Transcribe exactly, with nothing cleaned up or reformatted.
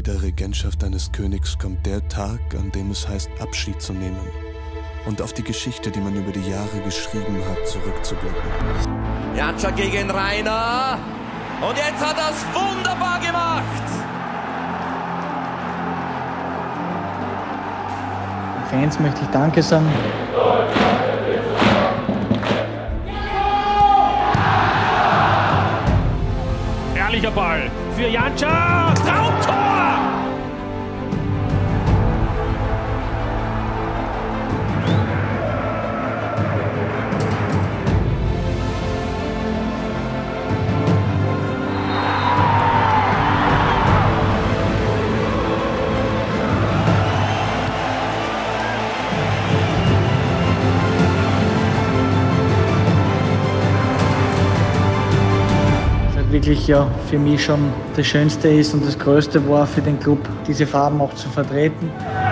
jeder Regentschaft eines Königs kommt der Tag, an dem es heißt, Abschied zu nehmen und auf die Geschichte, die man über die Jahre geschrieben hat, zurückzublicken. Janša gegen Rainer. Und jetzt hat er es wunderbar gemacht. Den Fans möchte ich Danke sagen. Herrlicher Ball für Janša. Traumtor! Wirklich ja für mich schon das Schönste ist und das Größte war für den Club, diese Farben auch zu vertreten.